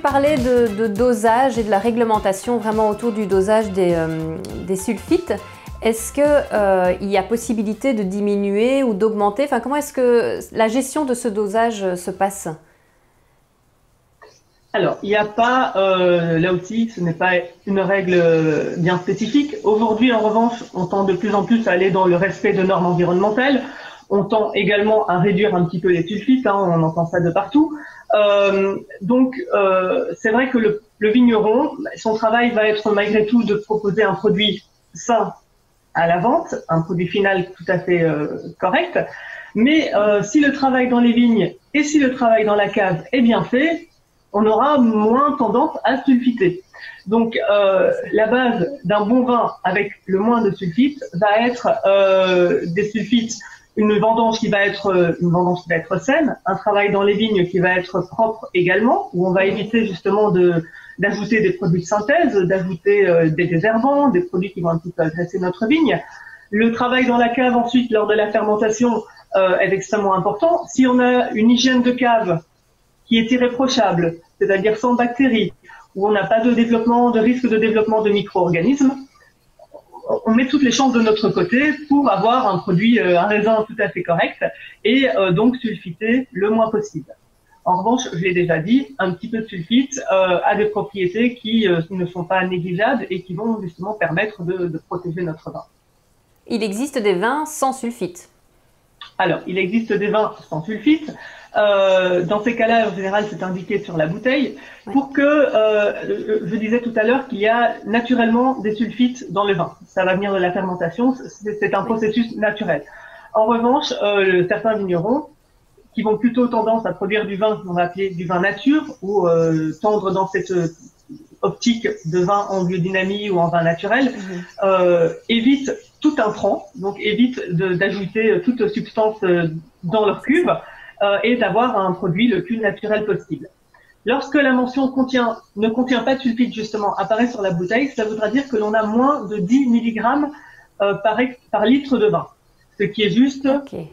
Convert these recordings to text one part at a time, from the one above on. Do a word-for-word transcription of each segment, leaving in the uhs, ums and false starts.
parlais de, de dosage et de la réglementation vraiment autour du dosage des, euh, des sulfites. Est-ce qu'il euh, y a possibilité de diminuer ou d'augmenter? Enfin, comment est-ce que la gestion de ce dosage se passe? Alors, il n'y a pas, euh, là aussi, ce n'est pas une règle bien spécifique. Aujourd'hui, en revanche, on tend de plus en plus à aller dans le respect de normes environnementales. On tend également à réduire un petit peu les sulfites, hein, on entend ça de partout. Euh, donc, euh, c'est vrai que le, le vigneron, son travail va être malgré tout de proposer un produit sain à la vente, un produit final tout à fait euh, correct. Mais euh, si le travail dans les vignes et si le travail dans la cave est bien fait, on aura moins tendance à sulfiter. Donc, euh, la base d'un bon vin avec le moins de sulfites va être euh, des sulfites, une vendange qui va être une vendange qui va être saine, un travail dans les vignes qui va être propre également, où on va éviter justement de d'ajouter des produits de synthèse, d'ajouter euh, des désherbants, des produits qui vont un petit peu agresser notre vigne. Le travail dans la cave ensuite lors de la fermentation euh, est extrêmement important. Si on a une hygiène de cave qui est irréprochable, c'est-à-dire sans bactéries, où on n'a pas de développement, de risque de développement de micro-organismes, on met toutes les chances de notre côté pour avoir un produit, euh, un raisin tout à fait correct et euh, donc sulfiter le moins possible. En revanche, je l'ai déjà dit, un petit peu de sulfite euh, a des propriétés qui euh, ne sont pas négligeables et qui vont justement permettre de, de protéger notre vin. Il existe des vins sans sulfite? Alors, il existe des vins sans sulfite. Euh, dans ces cas-là, en général, c'est indiqué sur la bouteille. Ouais. Pour que, euh, je disais tout à l'heure qu'il y a naturellement des sulfites dans le vin. Ça va venir de la fermentation, c'est un processus naturel. En revanche, euh, certains vignerons qui vont plutôt tendance à produire du vin qu'on va appeler du vin nature ou euh, tendre dans cette optique de vin en biodynamie ou en vin naturel, mmh. euh, évitent tout intrant, donc évitent d'ajouter toute substance dans leur cuve euh, et d'avoir un produit le plus naturel possible. Lorsque la mention contient, ne contient pas de sulfite, justement, apparaît sur la bouteille, ça voudra dire que l'on a moins de dix milligrammes euh, par, par litre de vin, ce qui est juste okay.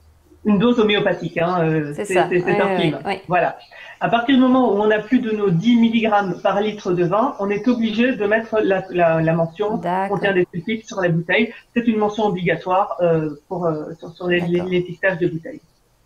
une dose homéopathique. Hein, euh, c'est ouais, un film. Ouais, ouais. Voilà. À partir du moment où on a plus de nos dix milligrammes par litre de vin, on est obligé de mettre la, la, la mention contient des sulfites sur la bouteille. C'est une mention obligatoire euh, pour, euh, sur, sur les, les, les étiquetages de bouteilles.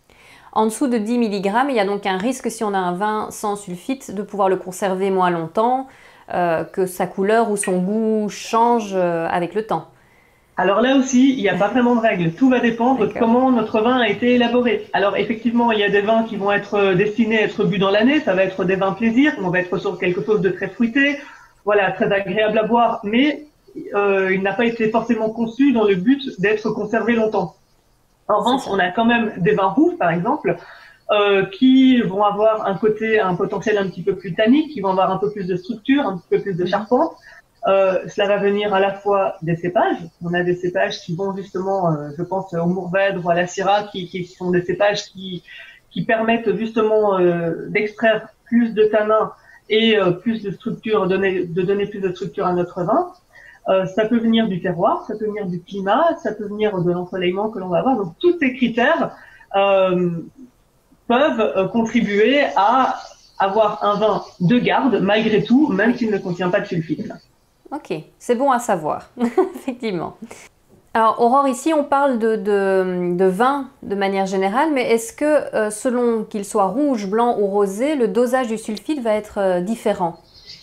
En dessous de dix milligrammes, il y a donc un risque, si on a un vin sans sulfite, de pouvoir le conserver moins longtemps, euh, que sa couleur ou son goût change euh, avec le temps. Alors là aussi, il n'y a pas vraiment de règle. Tout va dépendre de comment notre vin a été élaboré. Alors effectivement, il y a des vins qui vont être destinés à être bu dans l'année. Ça va être des vins plaisir. On va être sur quelque chose de très fruité, voilà, très agréable à boire. Mais euh, il n'a pas été forcément conçu dans le but d'être conservé longtemps. En revanche, on a quand même des vins rouges, par exemple, euh, qui vont avoir un côté, un potentiel un petit peu plus tannique, qui vont avoir un peu plus de structure, un petit peu plus de charpente. Euh, cela va venir à la fois des cépages. On a des cépages qui vont justement, euh, je pense au Mourvèdre ou à la Syrah, qui, qui sont des cépages qui, qui permettent justement euh, d'extraire plus de tanins et euh, plus de structure, donner, de donner plus de structure à notre vin. Euh, ça peut venir du terroir, ça peut venir du climat, ça peut venir de l'ensoleillement que l'on va avoir. Donc tous ces critères euh, peuvent euh, contribuer à avoir un vin de garde malgré tout, même s'il ne contient pas de sulfite. Ok, c'est bon à savoir, effectivement. Alors Aurore, ici on parle de, de, de vin de manière générale, mais est-ce que euh, selon qu'il soit rouge, blanc ou rosé, le dosage du sulfite va être euh, différent?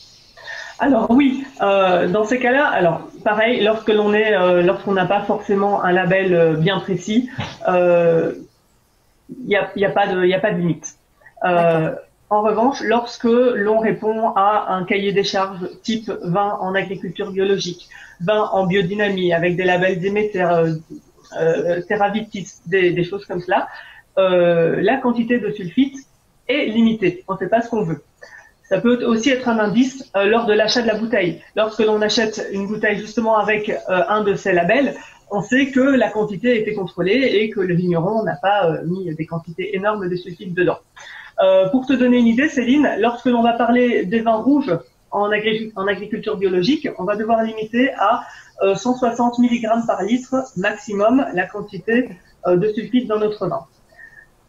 Alors oui, euh, dans ces cas-là, alors pareil, lorsque l'on est, euh, lorsqu'on n'a pas forcément un label euh, bien précis, il euh, n'y a, y a pas de, y a pas de limite. Euh, En revanche, lorsque l'on répond à un cahier des charges type vin en agriculture biologique, vin en biodynamie, avec des labels Déméter, euh, euh, Terravitis, des, des choses comme cela, euh, la quantité de sulfite est limitée. On ne fait pas ce qu'on veut. Ça peut aussi être un indice euh, lors de l'achat de la bouteille. Lorsque l'on achète une bouteille justement avec euh, un de ces labels, on sait que la quantité a été contrôlée et que le vigneron n'a pas euh, mis des quantités énormes de sulfite dedans. Euh, pour te donner une idée, Céline, lorsque l'on va parler des vins rouges en, agri en agriculture biologique, on va devoir limiter à euh, cent soixante milligrammes par litre maximum la quantité euh, de sulfite dans notre vin.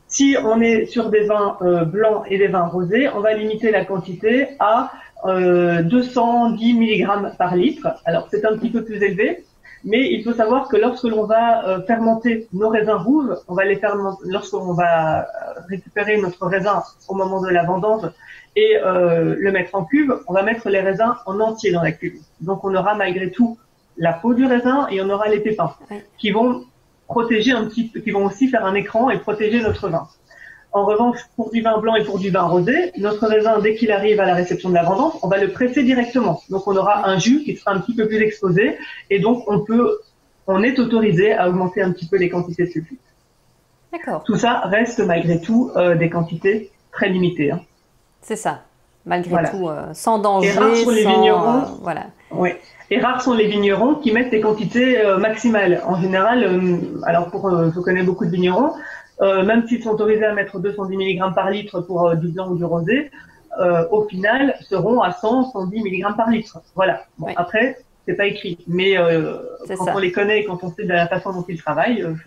Si on est sur des vins euh, blancs et des vins rosés, on va limiter la quantité à euh, deux cent dix milligrammes par litre. Alors c'est un petit peu plus élevé, mais il faut savoir que lorsque l'on va euh, fermenter nos raisins rouges, on va les fermenter, lorsqu'on va récupérer notre raisin au moment de la vendange et euh, le mettre en cuve, on va mettre les raisins en entier dans la cuve. Donc on aura malgré tout la peau du raisin et on aura les pépins ouais. qui vont protéger un petit peu, qui vont aussi faire un écran et protéger notre vin. En revanche, pour du vin blanc et pour du vin rosé, notre raisin, dès qu'il arrive à la réception de la vendange, on va le presser directement. Donc on aura un jus qui sera un petit peu plus exposé et donc on peut, on est autorisé à augmenter un petit peu les quantités de sulfite. D'accord. Tout ça reste malgré tout euh, des quantités très limitées. Hein. C'est ça, malgré voilà. tout, euh, sans danger, et rares sont les sans, vignerons, euh, voilà. Oui. Et rares sont les vignerons qui mettent des quantités euh, maximales. En général, euh, alors pour, euh, je connais beaucoup de vignerons, euh, même s'ils sont autorisés à mettre deux cent dix milligrammes par litre pour euh, du blanc ou du rosé, euh, au final seront à cent, cent dix milligrammes par litre. Voilà. Bon, oui. Après, c'est pas écrit, mais euh, quand ça. on les connaît et quand on sait de la façon dont ils travaillent, euh,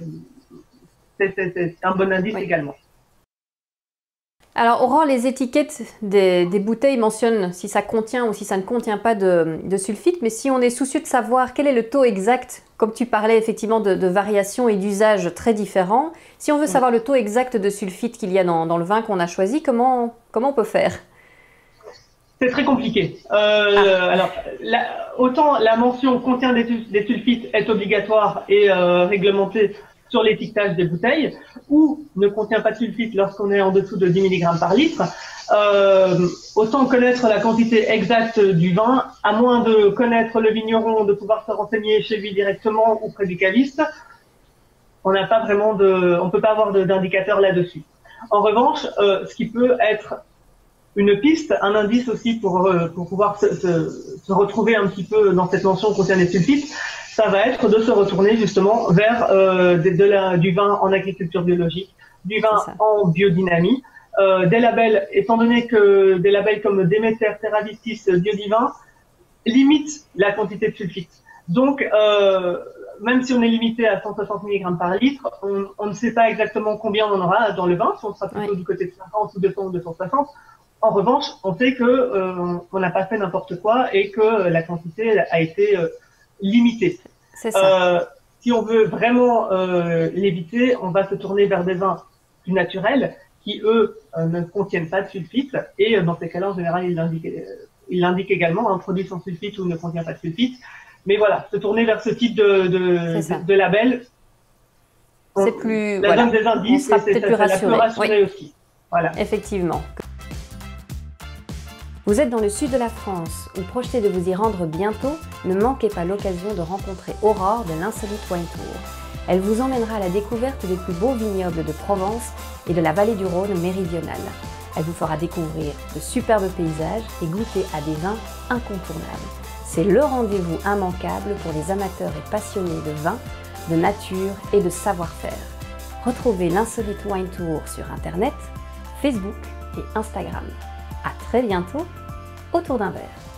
c'est un bon indice oui. également. Alors, Aurore, les étiquettes des, des bouteilles mentionnent si ça contient ou si ça ne contient pas de, de sulfite, mais si on est soucieux de savoir quel est le taux exact, comme tu parlais effectivement de, de variations et d'usages très différents, si on veut savoir le taux exact de sulfite qu'il y a dans, dans le vin qu'on a choisi, comment, comment on peut faire? C'est très compliqué. Euh, ah. Alors, la, autant la mention contient des, des sulfites est obligatoire et euh, réglementée sur l'étiquetage des bouteilles, ou ne contient pas de sulfite lorsqu'on est en dessous de dix milligrammes par litre, euh, autant connaître la quantité exacte du vin, à moins de connaître le vigneron, de pouvoir se renseigner chez lui directement ou près du caviste, on n'a pas vraiment de, on peut pas avoir d'indicateur là-dessus. En revanche, euh, ce qui peut être une piste, un indice aussi pour, euh, pour pouvoir se, se, se retrouver un petit peu dans cette mention contient des sulfites, ça va être de se retourner justement vers euh, de, de la, du vin en agriculture biologique, du vin en biodynamie, euh, des labels, étant donné que des labels comme Déméter, Terravitis, Biodivin limitent la quantité de sulfite. Donc, euh, même si on est limité à cent soixante milligrammes par litre, on, on ne sait pas exactement combien on en aura dans le vin, si on sera plutôt oui. du côté de cinquante ou deux cents ou deux cent soixante. En revanche, on sait que euh, on n'a pas fait n'importe quoi et que la quantité a été euh, limité. C'est ça. Euh, si on veut vraiment euh, l'éviter, on va se tourner vers des vins plus naturels qui, eux, euh, ne contiennent pas de sulfite. Et euh, dans ces cas-là, en général, ils l'indiquent il indique également un produit sans sulfite ou ne contient pas de sulfite. Mais voilà, se tourner vers ce type de, de, de, de label, c'est plus, la voilà, donne des indices, on sera peut-être plus rassuré. rassuré oui. aussi. Voilà. Effectivement. Vous êtes dans le sud de la France ou projetez de vous y rendre bientôt, ne manquez pas l'occasion de rencontrer Aurore de l'Insolite Wine Tour. Elle vous emmènera à la découverte des plus beaux vignobles de Provence et de la vallée du Rhône méridionale. Elle vous fera découvrir de superbes paysages et goûter à des vins incontournables. C'est le rendez-vous immanquable pour les amateurs et passionnés de vin, de nature et de savoir-faire. Retrouvez l'Insolite Wine Tour sur Internet, Facebook et Instagram. À très bientôt autour d'un verre.